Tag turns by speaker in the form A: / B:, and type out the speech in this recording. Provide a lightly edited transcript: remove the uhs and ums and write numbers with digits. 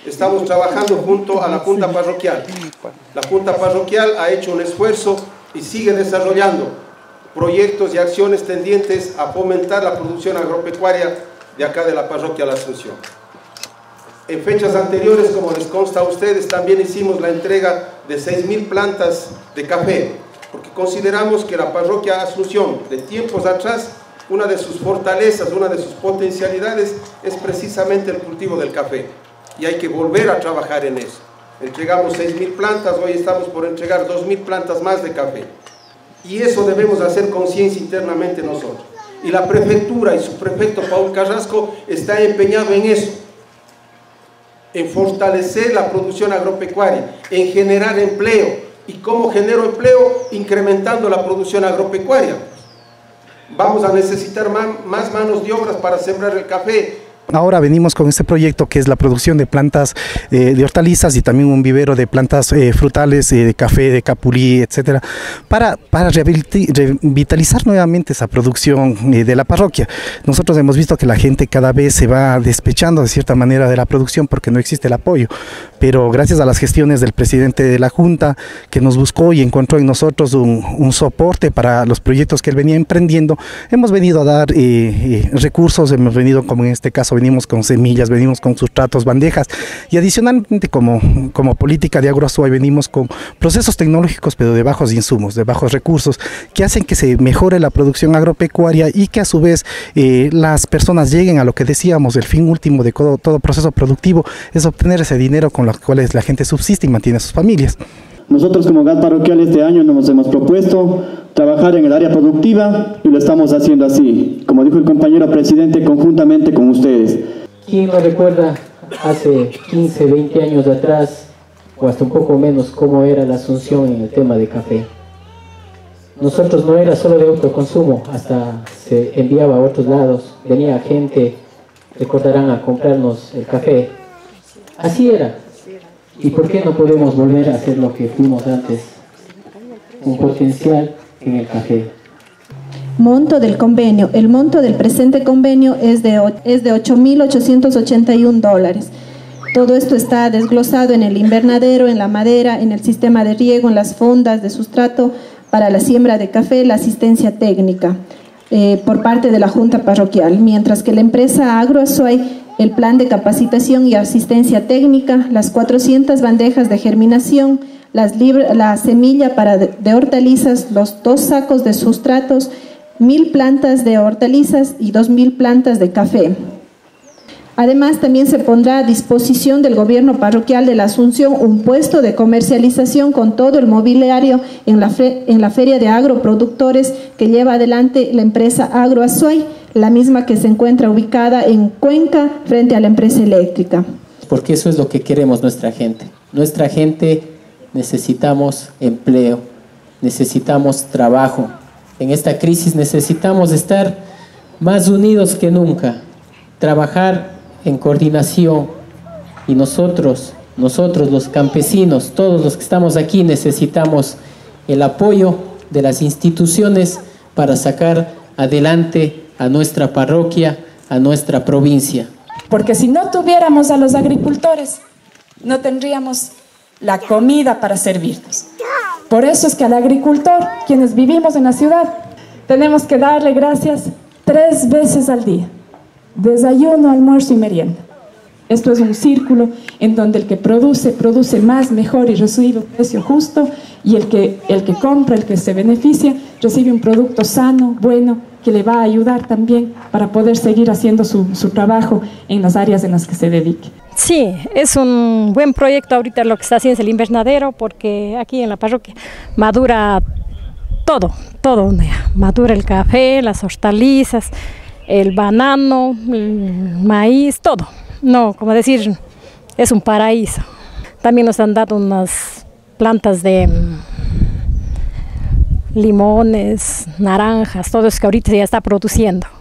A: estamos trabajando junto a la Junta Parroquial. La Junta Parroquial ha hecho un esfuerzo y sigue desarrollando proyectos y acciones tendientes a fomentar la producción agropecuaria de acá de la Parroquia La Asunción. En fechas anteriores, como les consta a ustedes, también hicimos la entrega de 6.000 plantas de café, porque consideramos que la Parroquia Asunción, de tiempos atrás, una de sus fortalezas, una de sus potencialidades es precisamente el cultivo del café, y hay que volver a trabajar en eso. Entregamos 6.000 plantas, hoy estamos por entregar 2.000 plantas más de café, y eso debemos hacer conciencia internamente nosotros. Y la prefectura y su prefecto Paul Carrasco está empeñado en eso, en fortalecer la producción agropecuaria, en generar empleo. ¿Y cómo genero empleo? Incrementando la producción agropecuaria. Vamos a necesitar más manos de obras para sembrar el café.
B: Ahora venimos con este proyecto que es la producción de plantas de hortalizas y también un vivero de plantas frutales, de café, de capulí, etcétera, para revitalizar nuevamente esa producción de la parroquia. Nosotros hemos visto que la gente cada vez se va despechando de cierta manera de la producción porque no existe el apoyo, pero gracias a las gestiones del presidente de la Junta, que nos buscó y encontró en nosotros un soporte para los proyectos que él venía emprendiendo, hemos venido a dar recursos, hemos venido, como en este caso, venimos con semillas, venimos con sustratos, bandejas, y adicionalmente como política de Agroazuay venimos con procesos tecnológicos pero de bajos insumos, de bajos recursos, que hacen que se mejore la producción agropecuaria y que a su vez las personas lleguen a lo que decíamos, el fin último de todo proceso productivo es obtener ese dinero con los cuales la gente subsiste y mantiene a sus familias.
C: Nosotros como GAT Parroquial este año nos hemos propuesto trabajar en el área productiva y lo estamos haciendo así, como dijo el compañero presidente, conjuntamente con ustedes.
D: ¿Quién no recuerda hace 15, 20 años atrás, o hasta un poco menos, cómo era la Asunción en el tema de café? Nosotros no era solo de autoconsumo, hasta se enviaba a otros lados, venía gente, recordarán, a comprarnos el café. Así era. ¿Y por qué no podemos volver a hacer lo que fuimos antes? Un potencial en el café.
E: Monto del convenio. El monto del presente convenio es de $8.881. Todo esto está desglosado en el invernadero, en la madera, en el sistema de riego, en las fondas de sustrato para la siembra de café, la asistencia técnica por parte de la Junta Parroquial, mientras que la empresa Agroazuay, el plan de capacitación y asistencia técnica, las 400 bandejas de germinación, la semilla de hortalizas, los 2 sacos de sustratos, 1.000 plantas de hortalizas y 2.000 plantas de café. Además, también se pondrá a disposición del gobierno parroquial de la Asunción un puesto de comercialización con todo el mobiliario en la Feria de Agroproductores que lleva adelante la empresa Agroazuay, la misma que se encuentra ubicada en Cuenca frente a la empresa eléctrica.
D: Porque eso es lo que queremos nuestra gente. Nuestra gente necesitamos empleo, necesitamos trabajo. En esta crisis necesitamos estar más unidos que nunca, trabajar en coordinación, y nosotros los campesinos, todos los que estamos aquí, necesitamos el apoyo de las instituciones para sacar adelante a nuestra parroquia, a nuestra provincia.
F: Porque si no tuviéramos a los agricultores, no tendríamos la comida para servirnos. Por eso es que al agricultor, quienes vivimos en la ciudad, tenemos que darle gracias 3 veces al día: desayuno, almuerzo y merienda. Esto es un círculo en donde el que produce más, mejor y recibe un precio justo, y el que compra, el que se beneficia, recibe un producto sano, bueno, que le va a ayudar también para poder seguir haciendo su trabajo en las áreas en las que se dedique.
G: Sí, es un buen proyecto ahorita lo que está haciendo el invernadero, porque aquí en la parroquia madura todo, madura el café, las hortalizas, el banano, el maíz, todo. No, como decir, es un paraíso. También nos han dado unas plantas de limones, naranjas, todo eso que ahorita ya está produciendo.